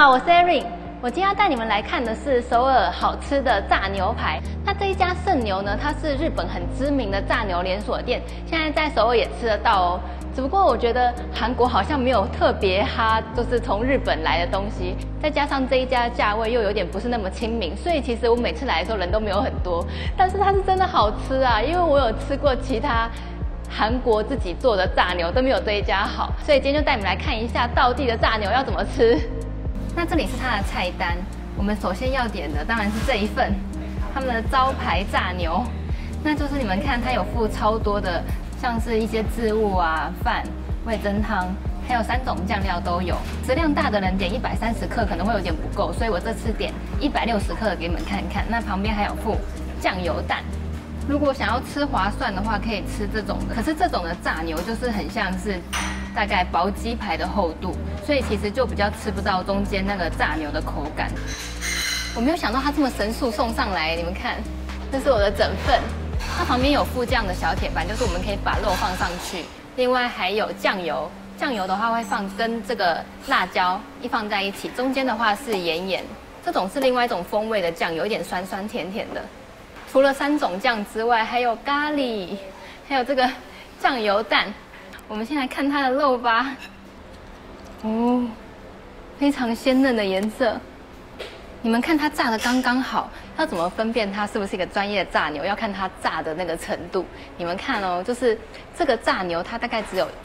好，我是 Erin。我今天要带你们来看的是首尔好吃的炸牛排。那这一家圣牛呢，它是日本很知名的炸牛连锁店，现在在首尔也吃得到哦。只不过我觉得韩国好像没有特别哈，就是从日本来的东西，再加上这一家价位又有点不是那么亲民，所以其实我每次来的时候人都没有很多。但是它是真的好吃啊，因为我有吃过其他韩国自己做的炸牛都没有这一家好，所以今天就带你们来看一下道地的炸牛要怎么吃。那这里是它的菜单，我们首先要点的当然是这一份他们的招牌炸牛，那就是你们看它有附超多的，像是一些渍物啊、饭、味噌汤，还有3种酱料都有。食量大的人点130克可能会有点不够，所以我这次点160克给你们看看。那旁边还有附酱油蛋。如果想要吃划算的话，可以吃这种的。可是这种的炸牛就是很像是大概薄鸡排的厚度，所以其实就比较吃不到中间那个炸牛的口感。我没有想到它这么神速送上来，你们看，这是我的整份。它旁边有附这样的小铁板，就是我们可以把肉放上去。另外还有酱油，酱油的话会放跟这个辣椒一放在一起，中间的话是盐，这种是另外一种风味的酱油，有点酸酸甜甜的。除了3种酱之外，还有咖喱，还有这个酱油蛋。我们先来看它的肉吧。哦，非常鲜嫩的颜色。你们看它炸的刚刚好，要怎么分辨它是不是一个专业的炸牛？要看它炸的那个程度。你们看哦，就是这个炸牛，它大概只有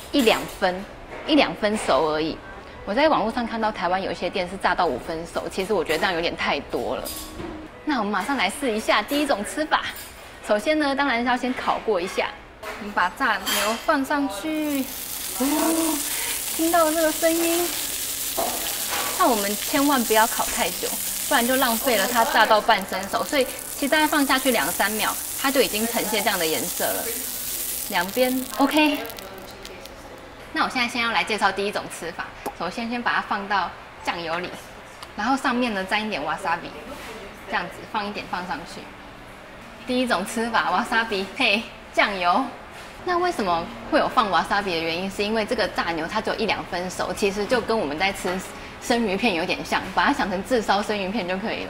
1、2分熟而已。我在网络上看到台湾有一些店是炸到5分熟，其实我觉得这样有点太多了。那我们马上来试一下第一种吃法。首先呢，当然是要先烤过一下。我们把炸牛放上去，哦，听到这个声音。那我们千万不要烤太久，不然就浪费了它炸到半生熟。所以其实大概放下去2、3秒，它就已经呈现这样的颜色了。两边 OK。那我现在先要来介绍第一种吃法。首先把它放到酱油里，然后上面呢沾一点 wasabi。这样子放一点放上去。第一种吃法 ，wasabi 配酱油。那为什么会有放 wasabi 的原因，是因为这个炸牛它只有1、2分熟，其实就跟我们在吃生鱼片有点像，把它想成炙烧生鱼片就可以了。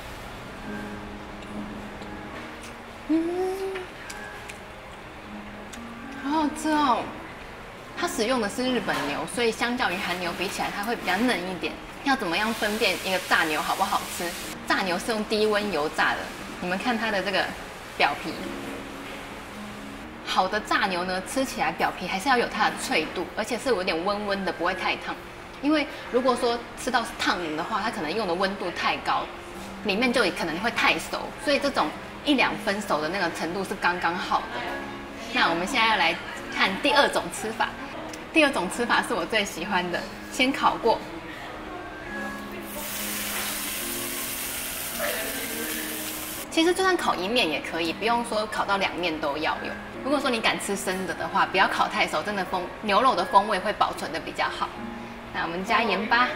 好好吃哦！它使用的是日本牛，所以相较于韩牛比起来，它会比较嫩一点。要怎么样分辨一个炸牛好不好吃？炸牛是用低温油炸的，你们看它的这个表皮。好的炸牛呢，吃起来表皮还是要有它的脆度，而且是有点温温的，不会太烫。因为如果说吃到是烫的话，它可能用的温度太高，里面就可能会太熟。所以这种1、2分熟的那个程度是刚刚好的。那我们现在要来看第2种吃法。第2种吃法是我最喜欢的，先烤过。其实就算烤1面也可以，不用说烤到2面都要有。如果说你敢吃生的话，不要烤太熟，真的牛肉的风味会保存的比较好。那我们加盐巴。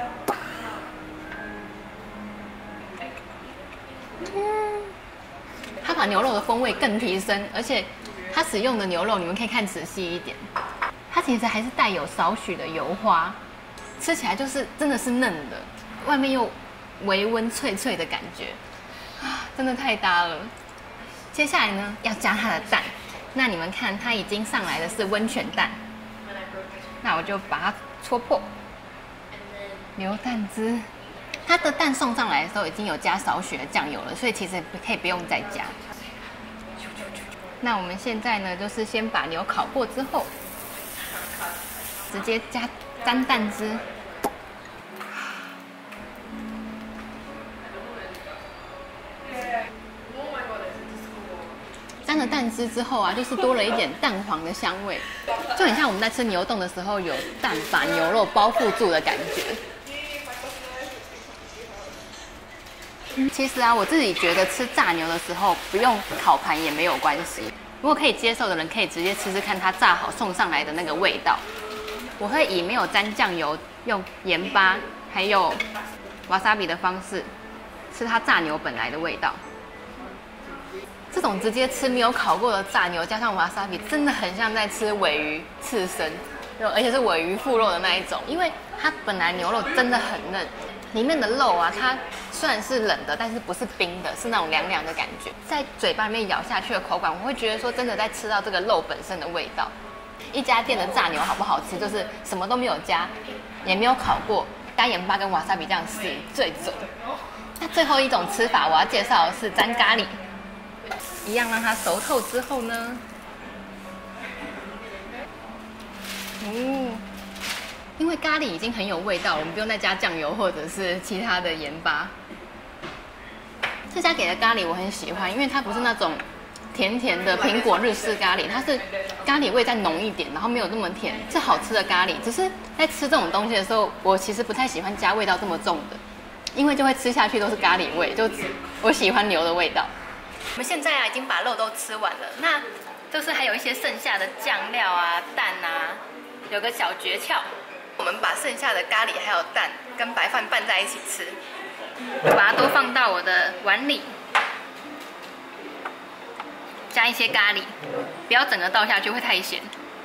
它把牛肉的风味更提升，而且它使用的牛肉你们可以看仔细一点，它其实还是带有少许的油花，吃起来就是真的是嫩的，外面又微温脆脆的感觉。真的太搭了。接下来呢，要加它的蛋。那你们看，它已经上来的是温泉蛋。那我就把它戳破，流蛋汁。它的蛋送上来的时候已经有加少许的酱油了，所以其实可以不用再加。那我们现在呢，就是先把牛烤过之后，直接沾蛋汁。沾了蛋汁之后啊，就是多了一点蛋黄的香味，就很像我们在吃牛冻的时候有蛋把牛肉包覆住的感觉。其实啊，我自己觉得吃炸牛的时候不用烤盘也没有关系。如果可以接受的人，可以直接吃吃看它炸好送上来的那个味道。我会以没有沾酱油，用盐巴还有 wasabi 的方式吃它炸牛本来的味道。这种直接吃没有烤过的炸牛，加上 wasabi， 真的很像在吃鲔鱼刺身，而且是鲔鱼腹肉的那一种，因为它本来牛肉真的很嫩， 里面的肉啊，它虽然是冷的，但是不是冰的，是那种凉凉的感觉，在嘴巴里面咬下去的口感，我会觉得说真的在吃到这个肉本身的味道。一家店的炸牛好不好吃，就是什么都没有加，也没有烤过，加盐巴跟瓦萨比这样是最准。那最后一种吃法，我要介绍的是沾咖喱，一样让它熟透之后呢，因为咖喱已经很有味道，我们不用再加酱油或者是其他的盐巴。这家给的咖喱我很喜欢，因为它不是那种甜甜的苹果日式咖喱，它是咖喱味再浓一点，然后没有那么甜，是好吃的咖喱。只是在吃这种东西的时候，我其实不太喜欢加味道这么重的，因为就会吃下去都是咖喱味，我喜欢牛的味道。我们现在啊已经把肉都吃完了，那就是还有一些剩下的酱料啊、蛋啊，有个小诀窍。我们把剩下的咖喱还有蛋跟白饭拌在一起吃，我把它都放到我的碗里，加一些咖喱，不要整个倒下去会太咸。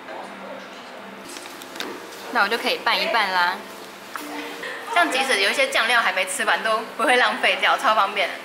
那我就可以拌一拌啦，这样即使有一些酱料还没吃完都不会浪费掉，超方便的。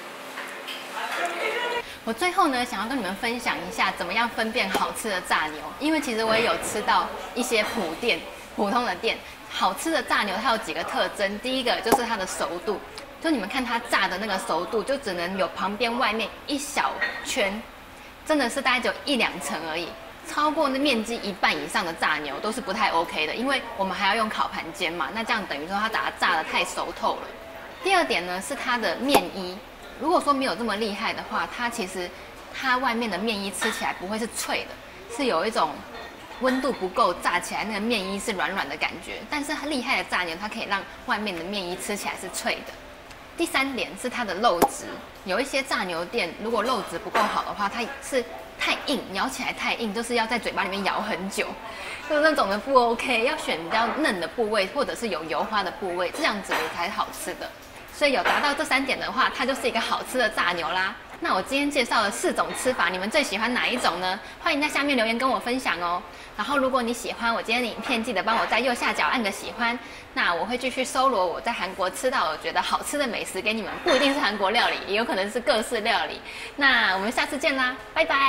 我最后呢，想要跟你们分享一下怎么样分辨好吃的炸牛，因为其实我也有吃到一些普通的店。好吃的炸牛它有几个特征，第一个就是它的熟度，就你们看它炸的那个熟度，就只能有旁边外面一小圈，真的是大概只有1-2层而已。超过那面积1半以上的炸牛都是不太 OK 的，因为我们还要用烤盘煎嘛，那这样等于说它把它炸得太熟透了。第二点呢是它的面衣，如果说没有这么厉害的话，其实它外面的面衣吃起来不会是脆的，是有一种温度不够，炸起来那个面衣是软软的感觉。但是厉害的炸牛，它可以让外面的面衣吃起来是脆的。第三点是它的肉质，有一些炸牛店如果肉质不够好的话，它是太硬，咬起来太硬，就是要在嘴巴里面咬很久，就是那种的不 OK， 要选比较嫩的部位或者是有油花的部位，这样子才是好吃的。所以有达到这3点的话，它就是一个好吃的炸牛啦。那我今天介绍了4种吃法，你们最喜欢哪一种呢？欢迎在下面留言跟我分享哦。然后如果你喜欢我今天的影片，记得帮我在右下角按个喜欢。那我会继续搜罗我在韩国吃到我觉得好吃的美食给你们，不一定是韩国料理，也有可能是各式料理。那我们下次见啦，拜拜。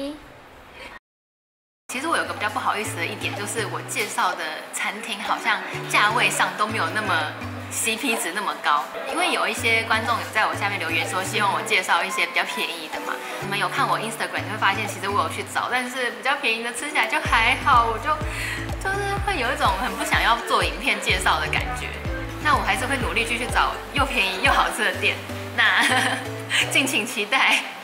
其实我有个比较不好意思的一点，就是我介绍的餐厅好像价位上都没有那么CP 值那么高，因为有一些观众有在我下面留言说希望我介绍一些比较便宜的嘛。你们有看我 Instagram 就会发现，其实我有去找，但是比较便宜的吃起来就还好，我就是会有一种很不想要做影片介绍的感觉。那我还是会努力继续找又便宜又好吃的店，那敬请期待。